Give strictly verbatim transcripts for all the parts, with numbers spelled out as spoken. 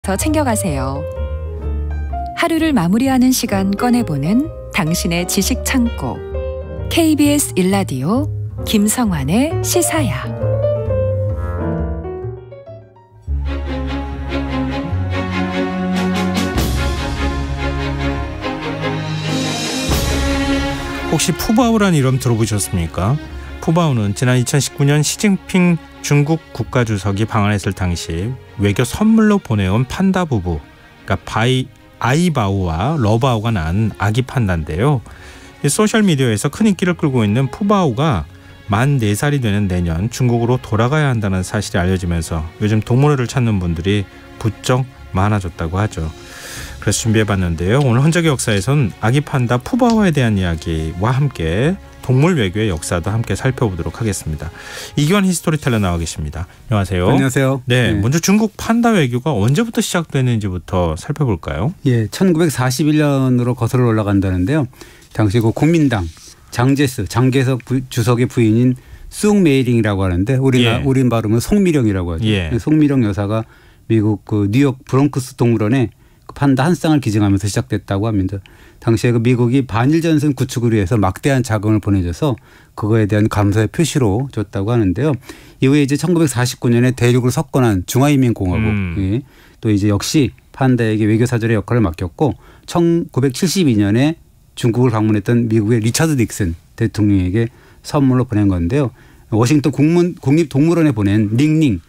더 챙겨가세요. 하루를 마무리하는 시간 꺼내보는 당신의 지식 창고. 케이비에스 일라디오 김성환의 시사야. 혹시 푸바오란 이름 들어보셨습니까? 푸바오는 지난 이천십구 년 시진핑 중국 국가주석이 방한했을 당시 외교 선물로 보내온 판다 부부, 그러니까 바이, 아이바오와 러바오가 낳은 아기 판다인데요. 소셜미디어에서 큰 인기를 끌고 있는 푸바오가 만 네 살이 되는 내년 중국으로 돌아가야 한다는 사실이 알려지면서 요즘 동물원을 찾는 분들이 부쩍 많아졌다고 하죠. 그래서 준비해봤는데요. 오늘 흔적의 역사에선 아기 판다 푸바오에 대한 이야기와 함께 동물 외교의 역사도 함께 살펴보도록 하겠습니다. 이기환 히스토리텔러 나와 계십니다. 안녕하세요. 안녕하세요. 네, 네, 먼저 중국 판다 외교가 언제부터 시작됐는지부터 살펴볼까요? 예, 천구백사십일 년으로 거슬러 올라간다는데요. 당시 그 국민당 장제스, 장개석 부, 주석의 부인인 숭메이링이라고 하는데 우리 예. 우린 발음은 송미령이라고 하죠. 예. 송미령 여사가 미국 그 뉴욕 브롱크스 동물원에 판다 한 쌍을 기증하면서 시작됐다고 합니다. 당시에 그 미국이 반일 전선 구축을 위해서 막대한 자금을 보내줘서 그거에 대한 감사의 표시로 줬다고 하는데요. 이후에 이제 천구백사십구 년에 대륙을 석권한 중화인민공화국 음. 예. 또 이제 역시 판다에게 외교사절의 역할을 맡겼고 천구백칠십이 년에 중국을 방문했던 미국의 리차드 닉슨 대통령에게 선물로 보낸 건데요. 워싱턴 국문, 국립동물원에 보낸 링링,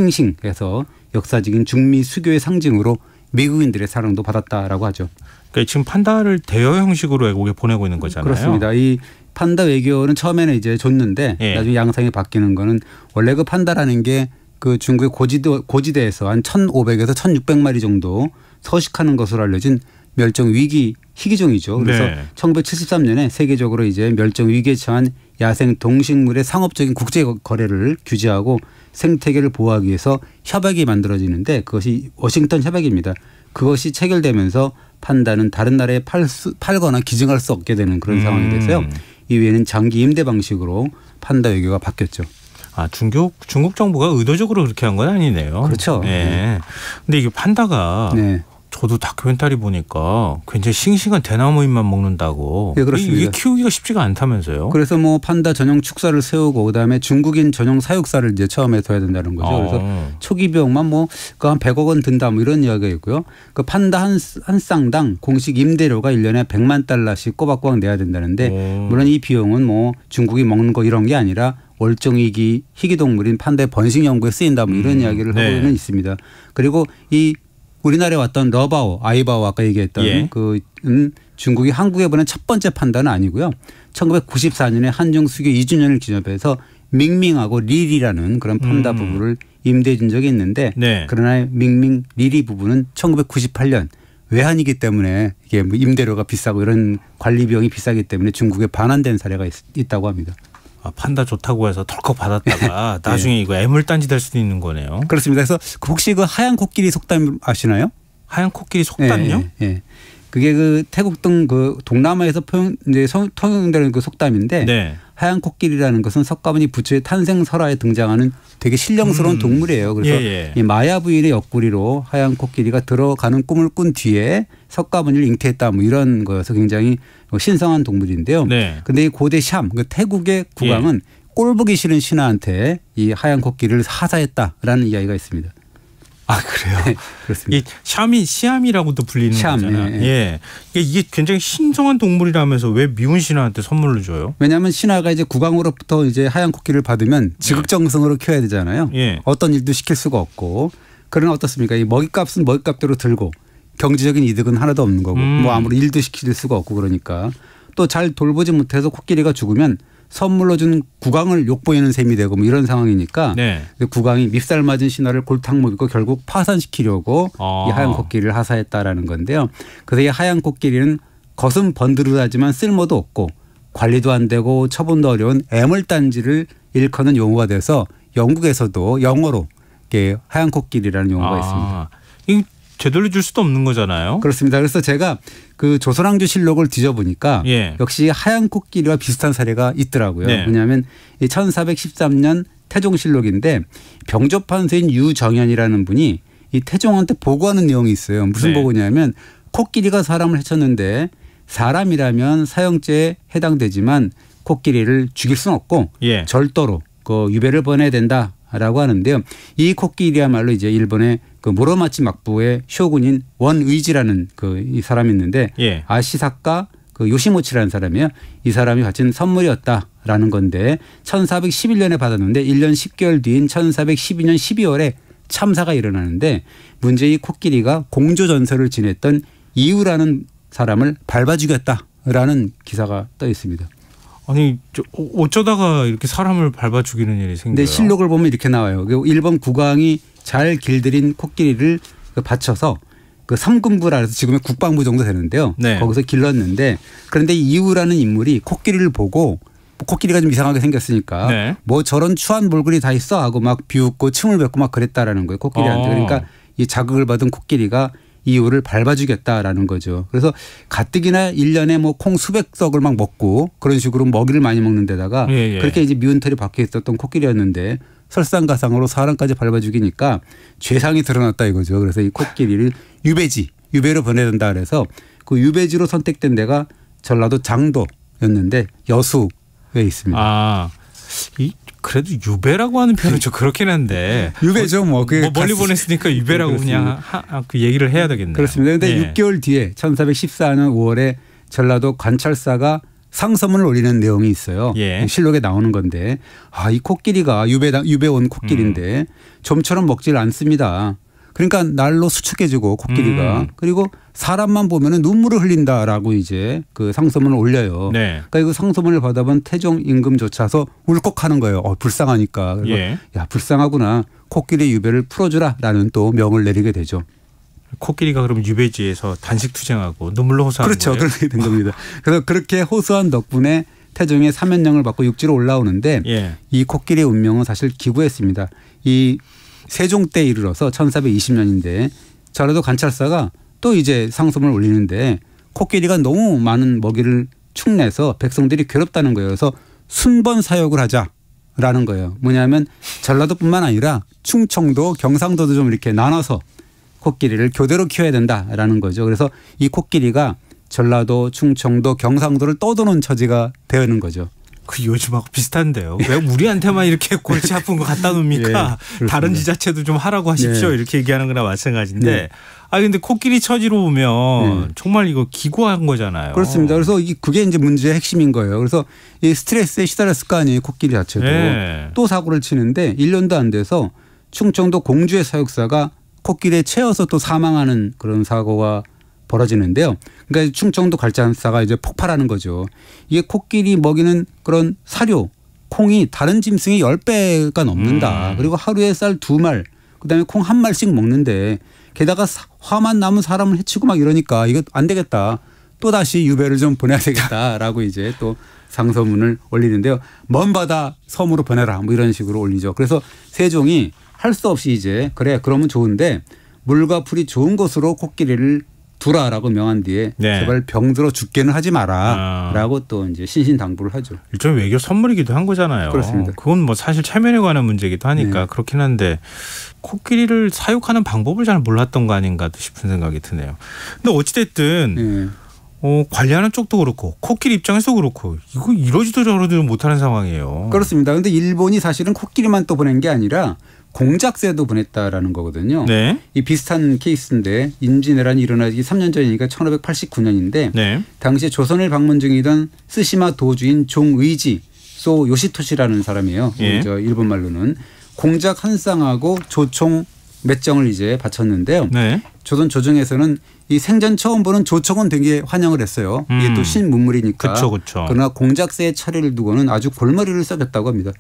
싱싱해서 역사적인 중미 수교의 상징으로 미국인들의 사랑도 받았다라고 하죠. 그러니까 지금 판다를 대여 형식으로 외국에 보내고 있는 거잖아요. 그렇습니다. 이 판다 외교는 처음에는 이제 줬는데 예. 나중에 양상이 바뀌는 거는 원래 그 판다라는 게 그 중국의 고지대, 고지대에서 한 천오백에서 천육백 마리 정도 서식하는 것으로 알려진 멸종 위기 희귀종이죠. 그래서 네. 천구백칠십삼 년에 세계적으로 이제 멸종 위기에 처한 야생 동식물의 상업적인 국제 거래를 규제하고 생태계를 보호하기 위해서 협약이 만들어지는데 그것이 워싱턴 협약입니다. 그것이 체결되면서 판다는 다른 나라에 팔 수, 팔거나 기증할 수 없게 되는 그런 음. 상황이 돼서요. 이후에는 장기 임대 방식으로 판다 외교가 바뀌었죠. 아, 중국 중국 정부가 의도적으로 그렇게 한 건 아니네요. 그렇죠. 네. 네. 근데 이게 판다가 네. 저도 다큐멘터리 보니까 굉장히 싱싱한 대나무 잎만 먹는다고. 네, 그렇습니다. 이게 키우기가 쉽지가 않다면서요. 그래서 뭐 판다 전용 축사를 세우고 그다음에 중국인 전용 사육사를 이제 처음에 둬야 된다는 거죠. 어. 그래서 초기 비용만 뭐 한 백억 원 든다 뭐 이런 이야기가 있고요. 그 판다 한, 한 쌍당 공식 임대료가 일 년에 백만 달러씩 꼬박꼬박 내야 된다는데 오. 물론 이 비용은 뭐 중국이 먹는 거 이런 게 아니라 월종위기 희귀동물인 판다의 번식 연구에 쓰인다 뭐 이런 음. 이야기를 네. 하고는 있습니다. 그리고 이 우리나라에 왔던 러바오, 아이바오 아까 얘기했던 예. 그 음, 중국이 한국에 보낸 첫 번째 판다는 아니고요. 천구백구십사 년에 한중 수교 이 주년을 기념해서 밍밍하고 리리라는 그런 판다 음. 부부를 임대해 준 적이 있는데 네. 그러나 밍밍, 리리 부부는 천구백구십팔 년 외환이기 때문에 이게 뭐 임대료가 비싸고 이런 관리 비용이 비싸기 때문에 중국에 반환된 사례가 있, 있다고 합니다. 아, 판다 좋다고 해서 덜컥 받았다가 나중에 네. 이거 애물단지 될 수도 있는 거네요. 그렇습니다. 그래서 혹시 그 하얀 코끼리 속담 아시나요? 하얀 코끼리 속담요? 예. 네, 네. 그게 그 태국 등 그 동남아에서 표현 이제 통용되는 그 속담인데 네. 하얀 코끼리라는 것은 석가모니 부처의 탄생 설화에 등장하는 되게 신령스러운 음. 동물이에요. 그래서 예, 예. 이 마야 부인의 옆구리로 하얀 코끼리가 들어가는 꿈을 꾼 뒤에 석가모니를 잉태했다 뭐 이런 거여서 굉장히 신성한 동물인데요. 그런데 네. 이 고대 샴, 그 태국의 국왕은 예. 꼴보기 싫은 신하한테 이 하얀 코끼리를 하사했다라는 이야기가 있습니다. 아, 그래요? 네, 그렇습니다. 이 샴이 시암이라고도 불리는 샴, 거잖아요. 예, 예. 예. 이게 굉장히 신성한 동물이라면서 왜 미운 신하한테 선물을 줘요? 왜냐하면 신하가 이제 국왕으로부터 이제 하얀 코끼리를 받으면 지극정성으로 예. 키워야 되잖아요. 예. 어떤 일도 시킬 수가 없고. 그러나 어떻습니까? 이 먹이값은 먹이값대로 들고 경제적인 이득은 하나도 없는 거고 음. 뭐 아무리 일도 시킬 수가 없고 그러니까 또 잘 돌보지 못해서 코끼리가 죽으면 선물로 준 국왕을 욕보이는 셈이 되고 뭐 이런 상황이니까 네. 국왕이 밉살 맞은 신하를 골탕 먹이고 결국 파산시키려고 아. 이 하얀 코끼리를 하사했다라는 건데요. 그래서 이 하얀 코끼리는 겉은 번드르하지만 쓸모도 없고 관리도 안 되고 처분도 어려운 애물단지를 일컫는 용어가 돼서 영국에서도 영어로 이렇게 하얀 코끼리라는 용어가 아. 있습니다. 되돌려줄 수도 없는 거잖아요. 그렇습니다. 그래서 제가 그 조선왕조실록을 뒤져보니까 예. 역시 하얀 코끼리와 비슷한 사례가 있더라고요. 네. 왜냐하면 천사백십삼 년 태종실록인데 병조판서인 유정현이라는 분이 이 태종한테 보고하는 내용이 있어요. 무슨 네. 보고냐면 코끼리가 사람을 해쳤는데 사람이라면 사형죄에 해당되지만 코끼리를 죽일 수는 없고 예. 절도로 그 유배를 보내야 된다라고 하는데요. 이 코끼리야말로 이제 일본의 그 무로마치 막부의 쇼군인 원의지라는 그 이 사람이 있는데 예. 아시사카 그 요시모치라는 사람이에요. 이 사람이 바친 선물이었다라는 건데 천사백십일 년에 받았는데 일 년 십 개월 뒤인 천사백십이 년 십이월에 참사가 일어나는데 문제 이 코끼리가 공조전설을 지냈던 이유라는 사람을 밟아 죽였다라는 기사가 떠 있습니다. 아니 저 어쩌다가 이렇게 사람을 밟아 죽이는 일이 생겨요? 근데 실록을 보면 이렇게 나와요. 일본 국왕이 잘 길들인 코끼리를 바쳐서 그 삼군부라 해서 지금의 국방부 정도 되는데요. 네. 거기서 길렀는데 그런데 이유라는 인물이 코끼리를 보고 코끼리가 좀 이상하게 생겼으니까 네. 뭐 저런 추한 몰골이 다 있어 하고 막 비웃고 침을 뱉고 막 그랬다라는 거예요. 코끼리한테. 어. 그러니까 이 자극을 받은 코끼리가 이유를 밟아 주겠다라는 거죠. 그래서 가뜩이나 일 년에 뭐 콩 수백 석을 막 먹고 그런 식으로 먹이를 많이 먹는 데다가 예, 예. 그렇게 이제 미운 털이 박혀 있었던 코끼리였는데 설상가상으로 사람까지 밟아 죽이니까 죄상이 드러났다 이거죠. 그래서 이 코끼리를 유배지, 유배로 보내야 된다 그래서 그 유배지로 선택된 데가 전라도 장도였는데 여수에 있습니다. 아, 이 그래도 유배라고 하는 표현은 좀 그렇긴 한데 유배죠 뭐. 뭐 멀리 보냈으니까 유배라고 네, 그냥 하, 그 얘기를 해야 되겠네요. 그렇습니다. 그런데 예. 육 개월 뒤에 천사백십사 년 오월에 전라도 관찰사가 상소문을 올리는 내용이 있어요. 예. 실록에 나오는 건데 아, 이 코끼리가 유배 유배 온 코끼리인데 음. 좀처럼 먹질 않습니다. 그러니까 날로 수축해지고 코끼리가 음. 그리고 사람만 보면은 눈물을 흘린다라고 이제 그 상소문을 올려요. 네. 그러니까 이거 상소문을 받아본 태종 임금조차서 울컥하는 거예요. 어, 불쌍하니까. 그래서 예. 야 불쌍하구나. 코끼리 유배를 풀어주라라는 또 명을 내리게 되죠. 코끼리가 그럼 유배지에서 단식 투쟁하고 눈물로 호소하는 그렇죠. 거예요? 그렇게 된 겁니다. 그래서 그렇게 호소한 덕분에 태종의 사면령을 받고 육지로 올라오는데 예. 이 코끼리의 운명은 사실 기구했습니다. 이 세종 때 이르러서 천사백이십 년인데 전라도 관찰사가 또 이제 상소문을 올리는데 코끼리가 너무 많은 먹이를 축내서 백성들이 괴롭다는 거예요. 그래서 순번 사육을 하자라는 거예요. 뭐냐면 전라도뿐만 아니라 충청도, 경상도도 좀 이렇게 나눠서 코끼리를 교대로 키워야 된다라는 거죠. 그래서 이 코끼리가 전라도, 충청도, 경상도를 떠도는 처지가 되는 거죠. 그 요즘하고 비슷한데요. 왜 우리한테만 이렇게 골치 아픈 거 갖다 놓습니까? 네, 다른 지자체도 좀 하라고 하십시오. 네. 이렇게 얘기하는 거나 마찬가지인데. 네. 아 근데 코끼리 처지로 보면 네. 정말 이거 기구한 거잖아요. 그렇습니다. 그래서 그게 이제 문제의 핵심인 거예요. 그래서 이 스트레스에 시달렸을 거 아니에요. 코끼리 자체도. 네. 또 사고를 치는데 일 년도 안 돼서 충청도 공주의 사육사가 코끼리에 채워서 또 사망하는 그런 사고가 벌어지는데요. 그러니까 충청도 관찰사가 이제 폭발하는 거죠. 이게 코끼리 먹이는 그런 사료, 콩이 다른 짐승의 십 배가 넘는다. 음. 그리고 하루에 쌀 두 말, 그다음에 콩 한 말씩 먹는데 게다가 화만 남은 사람을 해치고 막 이러니까 이거 안 되겠다. 또 다시 유배를 좀 보내야 되겠다라고 이제 또 상소문을 올리는데요. 먼 바다 섬으로 보내라 뭐 이런 식으로 올리죠. 그래서 세종이 할 수 없이 이제 그래 그러면 좋은데 물과 풀이 좋은 곳으로 코끼리를 두라라고 명한 뒤에 네. 제발 병들어 죽게는 하지 마라라고 아. 또 이제 신신당부를 하죠. 일종의 외교 선물이기도 한 거잖아요. 그렇습니다. 그건 뭐 사실 체면에 관한 문제이기도 하니까 네. 그렇긴 한데 코끼리를 사육하는 방법을 잘 몰랐던 거 아닌가 싶은 생각이 드네요. 근데 어찌됐든 네. 어, 관리하는 쪽도 그렇고 코끼리 입장에서 그렇고 이거 이러지도 저러지도 못하는 상황이에요. 그렇습니다. 그런데 일본이 사실은 코끼리만 또 보낸 게 아니라 공작새도 보냈다라는 거거든요. 네. 이 비슷한 케이스인데 임진왜란이 일어나기 삼 년 전이니까 천오백팔십구 년인데 네. 당시 조선을 방문 중이던 스시마 도주인 종의지 소 요시토시라는 사람이에요. 예. 저 일본 말로는 공작 한 쌍하고 조총 몇 정을 이제 바쳤는데요. 네. 조선 조정에서는 이 생전 처음 보는 조총은 되게 환영을 했어요. 음. 이게 또 신문물이니까. 그쵸, 그쵸. 그러나 공작새의 차례를 두고는 아주 골머리를 썩였다고 합니다.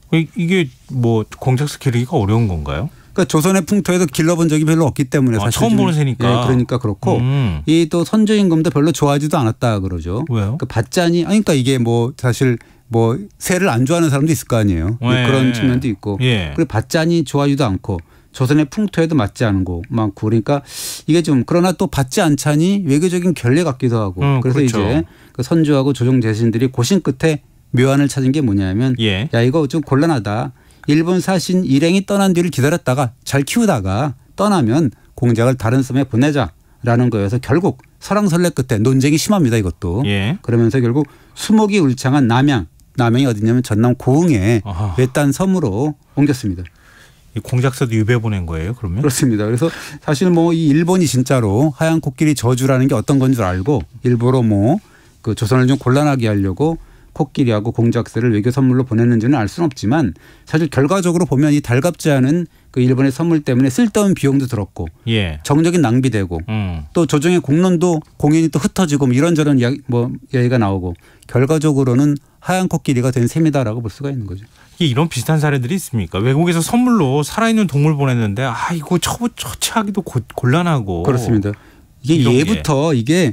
이게 뭐 공작새 기르기가 어려운 건가요? 그러니까 조선의 풍토에도 길러본 적이 별로 없기 때문에 아, 사실 처음 보는 새니까. 예, 그러니까 그렇고 음. 이 또 선조 임금도 별로 좋아하지도 않았다 그러죠. 왜요? 그 밭잔이 아니 그러니까 이게 뭐 사실 뭐 새를 안 좋아하는 사람도 있을 거 아니에요. 네. 그런 측면도 있고 예. 그리고 밭잔이 좋아하지도 않고 조선의 풍토에도 맞지 않은 거 많고 그러니까 이게 좀 그러나 또 받지 않자니 외교적인 결례 같기도 하고 음, 그래서 그렇죠. 이제 그 선조하고 조정 대신들이 고심 끝에 묘안을 찾은 게 뭐냐면 예. 야 이거 좀 곤란하다. 일본 사신 일행이 떠난 뒤를 기다렸다가 잘 키우다가 떠나면 공작을 다른 섬에 보내자라는 거여서 결국 설왕설래 끝에 논쟁이 심합니다. 이것도. 예. 그러면서 결국 수목이 울창한 남양. 남양이 어디냐면 전남 고흥의 아하. 외딴 섬으로 옮겼습니다. 이 공작서도 유배 보낸 거예요, 그러면? 그렇습니다. 그래서 사실 뭐 이 일본이 진짜로 하얀 코끼리 저주라는 게 어떤 건 줄 알고 일부러 뭐 그 조선을 좀 곤란하게 하려고 코끼리하고 공작새를 외교 선물로 보냈는지는 알 수는 없지만 사실 결과적으로 보면 이 달갑지 않은 그 일본의 선물 때문에 쓸데없는 비용도 들었고 예. 정적인 낭비되고 음. 또 조정의 공론도 공연이 또 흩어지고 뭐 이런저런 이야기, 뭐 이야기가 나오고 결과적으로는 하얀 코끼리가 된 셈이다라고 볼 수가 있는 거죠. 이런 비슷한 사례들이 있습니까? 외국에서 선물로 살아있는 동물 보냈는데 아 이거 처, 처치하기도 고, 곤란하고. 그렇습니다. 이게 예부터 게. 이게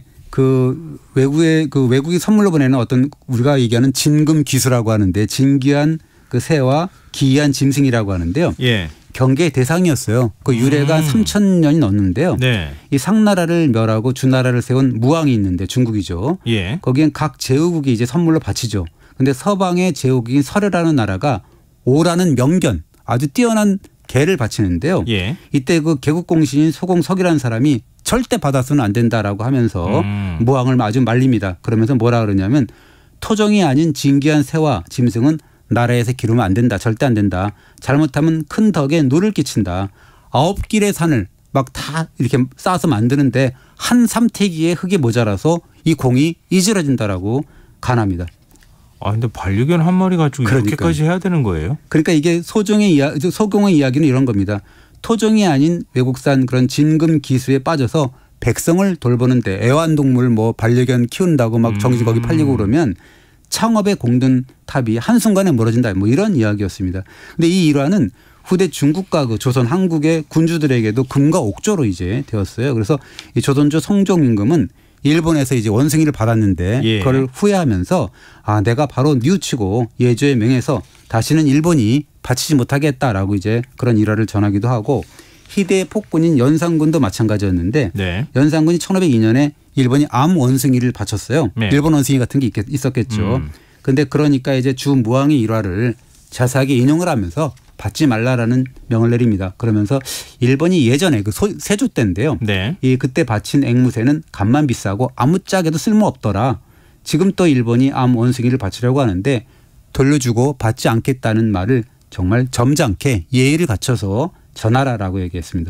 그 외국의 그 외국이 선물로 보내는 어떤 우리가 얘기하는 진금 기수라고 하는데 진귀한 그 새와 기이한 짐승이라고 하는데요. 예. 경계의 대상이었어요. 그 유래가 음. 삼천 년이 넘는데요. 네. 이 상나라를 멸하고 주나라를 세운 무왕이 있는데 중국이죠. 예. 거기엔 각 제후국이 이제 선물로 바치죠. 근데 서방의 제후국인 설이라는 나라가 오라는 명견 아주 뛰어난 개를 바치는데요. 예. 이때 그 개국공신인 소공석이라는 사람이 절대 받아서는 안 된다라고 하면서 음. 무왕을 아주 말립니다. 그러면서 뭐라 그러냐면 토종이 아닌 진귀한 새와 짐승은 나라에서 기르면 안 된다. 절대 안 된다. 잘못하면 큰 덕에 누를 끼친다. 아홉 길의 산을 막 다 이렇게 쌓아서 만드는데 한 삼태기의 흙이 모자라서 이 공이 이질러진다라고 간합니다. 아 근데 반려견 한 마리 가지고 그러니까. 이렇게까지 해야 되는 거예요? 그러니까 이게 소종의 이야, 소공의 이야기는 이런 겁니다. 토종이 아닌 외국산 그런 진금 기수에 빠져서 백성을 돌보는데 애완동물 뭐 반려견 키운다고 막 정신 거기 팔리고 그러면 창업의 공든 탑이 한순간에 무너진다 뭐 이런 이야기였습니다. 근데 이 일화는 후대 중국과 그 조선 한국의 군주들에게도 금과 옥조로 이제 되었어요. 그래서 이 조선조 성종 임금은 일본에서 이제 원숭이를 받았는데 예. 그걸 후회하면서 아 내가 바로 뉘우치고 예조에 명해서 다시는 일본이 바치지 못하게 했다라고 이제 그런 일화를 전하기도 하고 희대의 폭군인 연산군도 마찬가지였는데 네. 연산군이 천오백이 년에 일본이 암 원숭이를 바쳤어요. 네. 일본 원숭이 같은 게 있었겠죠. 그런데 음. 그러니까 이제 주 무왕의 일화를 자세하게 인용을 하면서 받지 말라라는 명을 내립니다. 그러면서 일본이 예전에 그 세조 때인데요. 네. 이 그때 바친 앵무새는 값만 비싸고 아무짝에도 쓸모없더라. 지금 또 일본이 암 원숭이를 바치려고 하는데 돌려주고 받지 않겠다는 말을 정말 점잖게 예의를 갖춰서 전하라라고 얘기했습니다.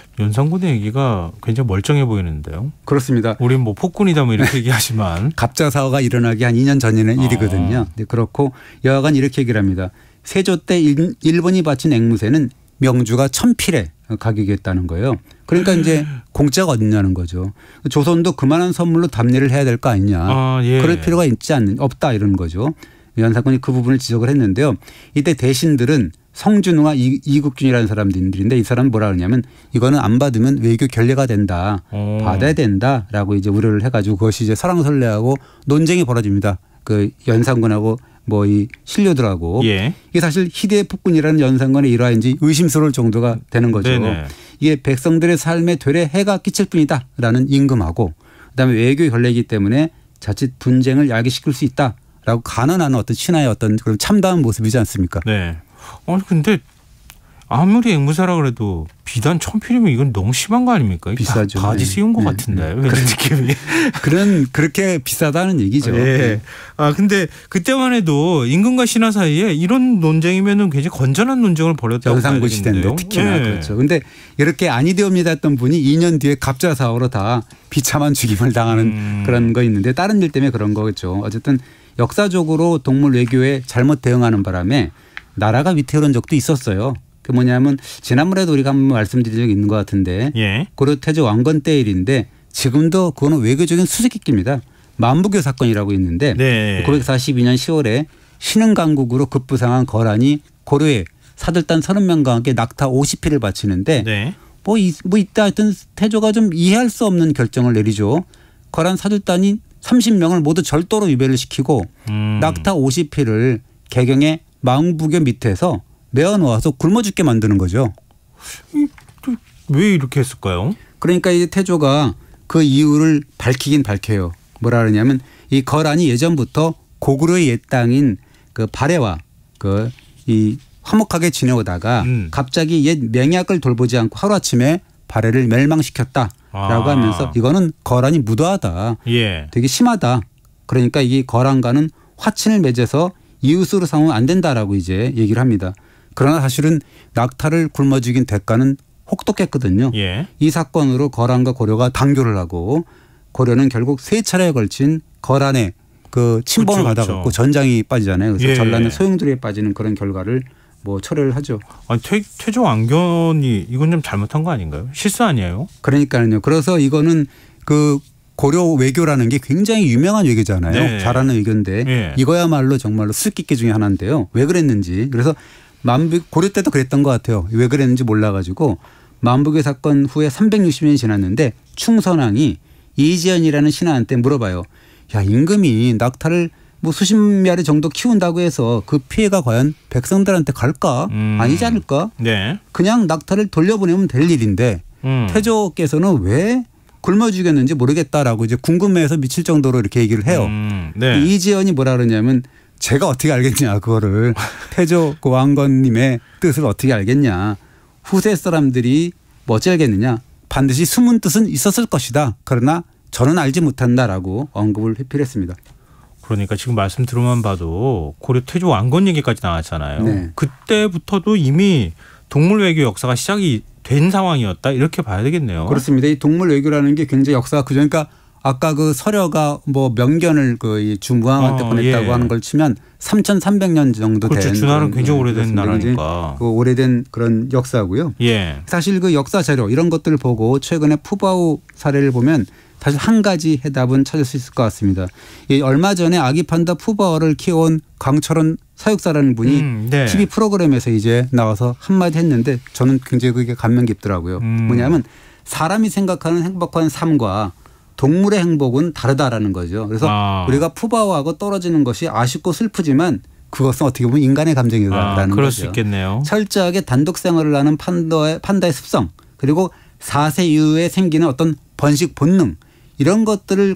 연산군의 얘기가 굉장히 멀쩡해 보이는데요. 그렇습니다. 우린 뭐 폭군이다 뭐 이렇게 얘기하지만 갑자사화가 일어나기 한 이 년 전의 아. 일이거든요. 네, 그렇고 여하간 이렇게 얘기를 합니다. 세조 때 일본이 바친 앵무새는 명주가 천필의 가격이었다는 거예요. 그러니까 이제 공짜가 어딨냐는 거죠. 조선도 그만한 선물로 답례를 해야 될 거 아니냐. 아, 예. 그럴 필요가 있지 않는 없다 이러는 거죠. 연산군이 그 부분을 지적을 했는데요. 이때 대신들은 성준우와 이국준이라는 사람들인데 이 사람은 뭐라 그러냐면 이거는 안 받으면 외교 결례가 된다. 오. 받아야 된다라고 이제 우려를 해가지고 그것이 이제 설왕설래하고 논쟁이 벌어집니다. 그 연산군하고 뭐 이 신료들하고 예. 이게 사실 희대의 폭군이라는 연산군의 일화인지 의심스러울 정도가 되는 거죠. 네네. 이게 백성들의 삶에 되레 해가 끼칠 뿐이다라는 임금하고 그다음에 외교 결례이기 때문에 자칫 분쟁을 야기시킬 수 있다라고 간언하는 어떤 신하의 어떤 그런 참다운 모습이지 않습니까? 네. 아니 근데 아무리 앵무새라 그래도 비단 천필이면 이건 너무 심한 거 아닙니까? 비싸죠. 바지 씌운 것 네. 같은데 네. 그런 느낌이. 그런 그렇게 비싸다는 얘기죠. 네. 네. 아 근데 그때만 해도 임금과 신하 사이에 이런 논쟁이면은 굉장히 건전한 논쟁을 벌였다고 연산군 시대인데 특히나 네. 그렇죠. 근데 이렇게 아니되옵니다 했던 분이 이 년 뒤에 갑자사화로 다 비참한 죽임을 당하는 음. 그런 거 있는데 다른 일 때문에 그런 거겠죠. 어쨌든 역사적으로 동물 외교에 잘못 대응하는 바람에 나라가 위태로운 적도 있었어요. 그 뭐냐면 지난번에도 우리가 한번 말씀드린 적이 있는 것 같은데 예. 고려 태조 왕건 때 일인데 지금도 그거는 외교적인 수수께끼입니다. 만부교 사건이라고 있는데 네. 구백사십이 년 시월에 신흥강국으로 급부상한 거란이 고려에 사들단 서른 명과 함께 낙타 오십 피를 바치는데 네. 뭐, 이, 뭐 이때 하여튼 태조가 좀 이해할 수 없는 결정을 내리죠. 거란 사들단이 삼십 명을 모두 절도로 유배를 시키고 음. 낙타 오십 피를 개경의 망부교 밑에서 메어 놓아서 굶어 죽게 만드는 거죠. 왜 이렇게 했을까요? 그러니까 이제 태조가 그 이유를 밝히긴 밝혀요. 뭐라 그러냐면 이 거란이 예전부터 고구려의 옛 땅인 그 발해와 그 이 화목하게 지내오다가 음. 갑자기 옛 맹약을 돌보지 않고 하루아침에 발해를 멸망시켰다라고 아. 하면서 이거는 거란이 무도하다. 예. 되게 심하다. 그러니까 이 거란과는 화친을 맺어서 이웃으로 삼으면 안 된다라고 이제 얘기를 합니다. 그러나 사실은 낙타를 굶어 죽인 대가는 혹독했거든요. 예. 이 사건으로 거란과 고려가 단교를 하고 고려는 결국 세 차례에 걸친 거란의 그 침범을 그렇죠, 받아갖고 그렇죠. 전장이 빠지잖아요. 그래서 예. 전라는 소용돌이에 빠지는 그런 결과를 뭐 철회를 하죠. 아니, 퇴, 퇴조 왕건이 이건 좀 잘못한 거 아닌가요? 실수 아니에요? 그러니까요. 그래서 이거는 그 고려 외교라는 게 굉장히 유명한 외교잖아요. 네. 잘하는 외교인데 네. 이거야말로 정말로 수수께끼 중에 하나인데요. 왜 그랬는지. 그래서 만북 고려 때도 그랬던 것 같아요. 왜 그랬는지 몰라가지고 만북의 사건 후에 삼백육십 년이 지났는데 충선왕이 이지연이라는 신하한테 물어봐요. 야, 임금이 낙타를 뭐 수십 마리 정도 키운다고 해서 그 피해가 과연 백성들한테 갈까? 음. 아니지 않을까? 네. 그냥 낙타를 돌려보내면 될 일인데 음. 태조께서는 왜 굶어 죽였는지 모르겠다라고 이제 궁금해서 미칠 정도로 이렇게 얘기를 해요. 음. 네. 이지연이 뭐라 그러냐면 제가 어떻게 알겠냐 그거를 태조 그 왕건님의 뜻을 어떻게 알겠냐. 후세 사람들이 뭐 어찌 알겠느냐. 반드시 숨은 뜻은 있었을 것이다. 그러나 저는 알지 못한다라고 언급을 회피했습니다. 그러니까 지금 말씀 들어만 봐도 고려 태조 왕건 얘기까지 나왔잖아요. 네. 그때부터도 이미 동물 외교 역사가 시작이 된 상황이었다 이렇게 봐야 되겠네요. 그렇습니다. 이 동물 외교라는 게 굉장히 역사가 그죠. 그러니까 아까 그 서려가 뭐 명견을 그 주무왕한테 어, 보냈다고 예. 하는 걸 치면 삼천삼백 년 정도 된. 그렇죠. 주나라는 굉장히 오래된 나라니까. 그 오래된 그런 역사고요. 예. 사실 그 역사 자료 이런 것들을 보고 최근에 푸바오 사례를 보면 사실 한 가지 해답은 찾을 수 있을 것 같습니다. 얼마 전에 아기 판다 푸바오를 키워온 강철원 사육사라는 분이 음, 네. 티비 프로그램에서 이제 나와서 한마디 했는데 저는 굉장히 그게 감명 깊더라고요. 음. 뭐냐면 사람이 생각하는 행복한 삶과 동물의 행복은 다르다라는 거죠. 그래서 아. 우리가 푸바오하고 떨어지는 것이 아쉽고 슬프지만 그것은 어떻게 보면 인간의 감정이다라는 아, 그럴 거죠. 수 있겠네요. 철저하게 단독 생활을 하는 판다의, 판다의 습성 그리고 사 세 이후에 생기는 어떤 번식 본능 이런 것들을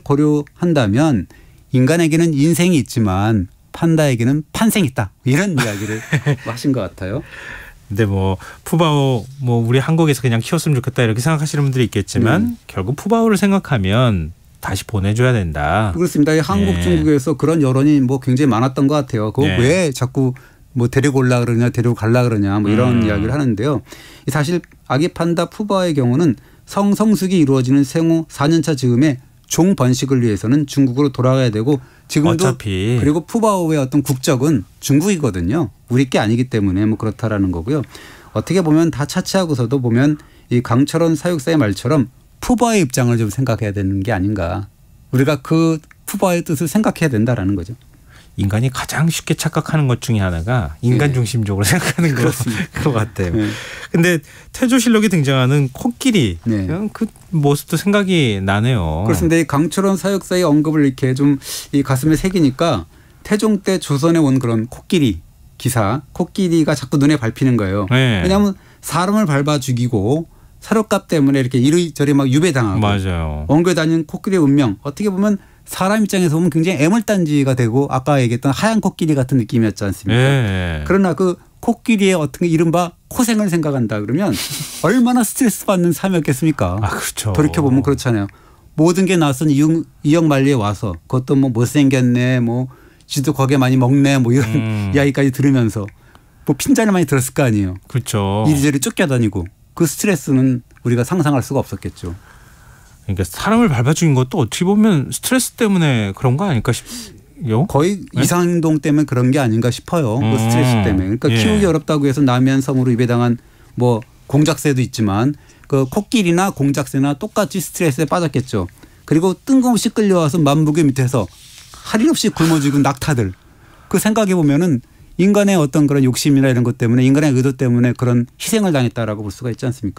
고려한다면 인간에게는 인생이 있지만 판다에게는 판생이 있다. 이런 이야기를 하신 것 같아요. 근데 뭐 푸바오 뭐 우리 한국에서 그냥 키웠으면 좋겠다 이렇게 생각하시는 분들이 있겠지만 음. 결국 푸바오를 생각하면 다시 보내줘야 된다. 그렇습니다. 한국 네. 중국에서 그런 여론이 뭐 굉장히 많았던 것 같아요. 그거 네. 왜 자꾸 뭐 데리고 올라 그러냐 데리고 갈라 그러냐 뭐 이런 음. 이야기를 하는데요. 사실 아기 판다 푸바오의 경우는 성성숙이 이루어지는 생후 사 년차 즈음에 종 번식을 위해서는 중국으로 돌아가야 되고 지금도 어차피. 그리고 푸바오의 어떤 국적은 중국이거든요. 우리 게 아니기 때문에 뭐 그렇다라는 거고요. 어떻게 보면 다 차치하고서도 보면 이 강철원 사육사의 말처럼 푸바오의 입장을 좀 생각해야 되는 게 아닌가. 우리가 그 푸바오의 뜻을 생각해야 된다라는 거죠. 인간이 가장 쉽게 착각하는 것 중에 하나가 인간 네. 중심적으로 생각하는 것 같아요. 그런데 네. 태조실록에 등장하는 코끼리 네. 그 모습도 생각이 나네요. 그렇습니다. 이 강철원 사육사의 언급을 이렇게 좀 이 가슴에 새기니까 태종 때 조선에 온 그런 코끼리 기사 코끼리가 자꾸 눈에 밟히는 거예요. 네. 왜냐하면 사람을 밟아 죽이고 사료값 때문에 이렇게 이리저리 막 유배당하고 맞아요. 엉겨 다니는 코끼리의 운명 어떻게 보면 사람 입장에서 보면 굉장히 애물단지가 되고 아까 얘기했던 하얀 코끼리 같은 느낌이었지 않습니까? 예. 그러나 그 코끼리의 어떤 이른바 코생을 생각한다 그러면 얼마나 스트레스 받는 삶이었겠습니까? 아, 그렇죠. 돌이켜보면 그렇잖아요. 모든 게 낯선 이영, 이영만리에 와서 그것도 뭐 못생겼네 뭐 지도 거기에 많이 먹네 뭐 이런 음. 이야기까지 들으면서 뭐 핀잔을 많이 들었을 거 아니에요. 그렇죠. 이리저리 쫓겨다니고 그 스트레스는 우리가 상상할 수가 없었겠죠. 그러니까 사람을 밟아 죽인 것도 어떻게 보면 스트레스 때문에 그런 거 아닐까 싶요? 거의 네? 이상행동 때문에 그런 게 아닌가 싶어요. 음. 그 스트레스 때문에. 그러니까 예. 키우기 어렵다고 해서 남해안 섬으로 입에당한 뭐 공작새도 있지만 그 코끼리나 공작새나 똑같이 스트레스에 빠졌겠죠. 그리고 뜬금없이 끌려와서 만북의 밑에서 할 일 없이 굶어 죽은 낙타들. 그 생각해 보면은 인간의 어떤 그런 욕심이나 이런 것 때문에 인간의 의도 때문에 그런 희생을 당했다라고 볼 수가 있지 않습니까?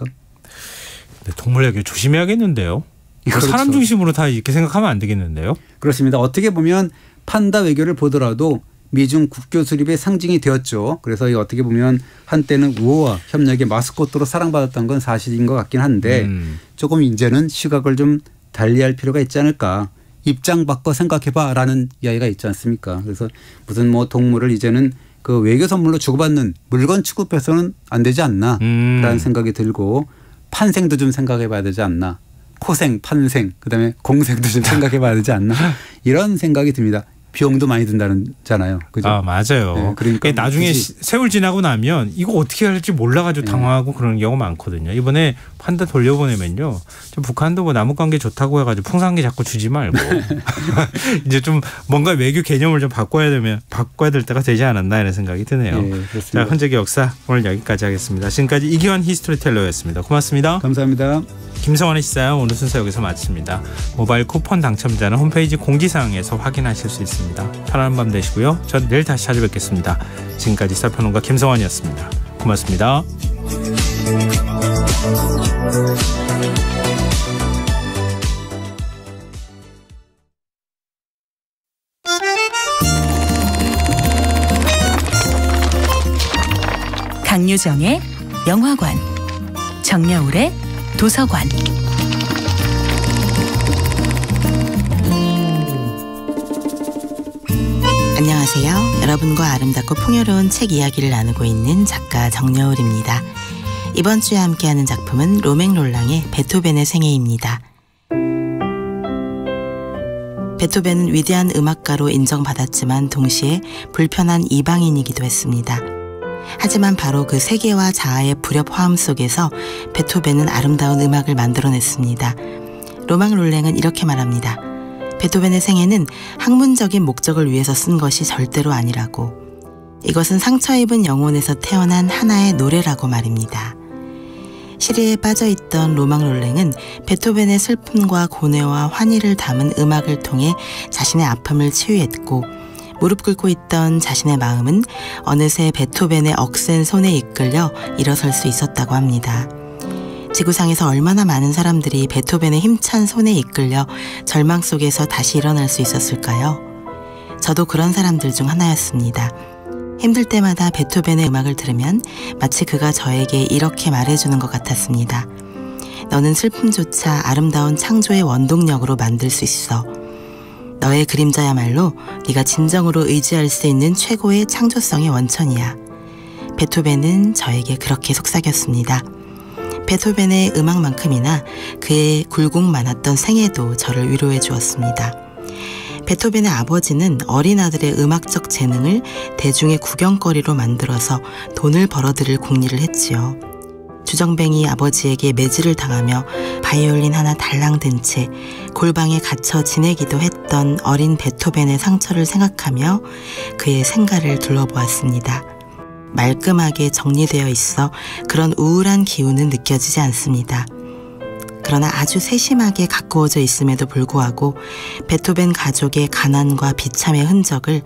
동물 외교 조심해야겠는데요. 그렇죠. 사람 중심으로 다 이렇게 생각하면 안 되겠는데요. 그렇습니다. 어떻게 보면 판다 외교를 보더라도 미중 국교 수립의 상징이 되었죠. 그래서 어떻게 보면 한때는 우호와 협력의 마스코트로 사랑받았던 건 사실인 것 같긴 한데 음. 조금 이제는 시각을 좀 달리할 필요가 있지 않을까. 입장 바꿔 생각해봐라는 이야기가 있지 않습니까? 그래서 무슨 뭐 동물을 이제는 그 외교 선물로 주고받는 물건 취급해서는 안 되지 않나 음. 라는 생각이 들고 판생도 좀 생각해 봐야 되지 않나. 코생, 판생, 그다음에 공생도 좀 생각해 봐야 되지 않나. 이런 생각이 듭니다. 비용도 많이 든다잖아요. 그죠? 아, 맞아요. 네, 그러니까 나중에 굳이. 세월 지나고 나면 이거 어떻게 할지 몰라가지고 당황하고 네. 그러는 경우가 많거든요. 이번에 판다 돌려보내면요. 좀 북한도 뭐 남북관계 좋다고 해가지고 풍산개 자꾸 주지 말고 이제 좀 뭔가 외교 개념을 좀 바꿔야 되면 바꿔야 될 때가 되지 않았나 이런 생각이 드네요. 네, 자, 흔적의 역사 오늘 여기까지 하겠습니다. 지금까지 이기환 히스토리텔러였습니다. 고맙습니다. 감사합니다. 김성환의 시사야 오늘 순서 여기서 마칩니다. 모바일 쿠폰 당첨자는 홈페이지 공지사항에서 확인하실 수 있습니다. 편안한 밤 되시고요. 전 내일 다시 찾아뵙겠습니다. 지금까지 시사평론가 김성환이었습니다. 고맙습니다. 강유정의 영화관, 정여울의 도서관. 안녕하세요. 여러분과 아름답고 풍요로운 책 이야기를 나누고 있는 작가 정여울입니다. 이번 주에 함께하는 작품은 로맹 롤랑의 베토벤의 생애입니다. 베토벤은 위대한 음악가로 인정받았지만 동시에 불편한 이방인이기도 했습니다. 하지만 바로 그 세계와 자아의 불협 화음 속에서 베토벤은 아름다운 음악을 만들어냈습니다. 로맹 롤랑은 이렇게 말합니다. 베토벤의 생애는 학문적인 목적을 위해서 쓴 것이 절대로 아니라고. 이것은 상처 입은 영혼에서 태어난 하나의 노래라고 말입니다. 시리에 빠져있던 로맹 롤랑은 베토벤의 슬픔과 고뇌와 환희를 담은 음악을 통해 자신의 아픔을 치유했고 무릎 꿇고 있던 자신의 마음은 어느새 베토벤의 억센 손에 이끌려 일어설 수 있었다고 합니다. 지구상에서 얼마나 많은 사람들이 베토벤의 힘찬 손에 이끌려 절망 속에서 다시 일어날 수 있었을까요? 저도 그런 사람들 중 하나였습니다. 힘들 때마다 베토벤의 음악을 들으면 마치 그가 저에게 이렇게 말해주는 것 같았습니다. 너는 슬픔조차 아름다운 창조의 원동력으로 만들 수 있어. 너의 그림자야말로 네가 진정으로 의지할 수 있는 최고의 창조성의 원천이야. 베토벤은 저에게 그렇게 속삭였습니다. 베토벤의 음악만큼이나 그의 굴곡 많았던 생애도 저를 위로해 주었습니다. 베토벤의 아버지는 어린 아들의 음악적 재능을 대중의 구경거리로 만들어서 돈을 벌어들일 궁리를 했지요. 주정뱅이 아버지에게 매질을 당하며 바이올린 하나 달랑 든 채 골방에 갇혀 지내기도 했던 어린 베토벤의 상처를 생각하며 그의 생가를 둘러보았습니다. 말끔하게 정리되어 있어 그런 우울한 기운은 느껴지지 않습니다. 그러나 아주 세심하게 가꾸어져 있음에도 불구하고 베토벤 가족의 가난과 비참의 흔적을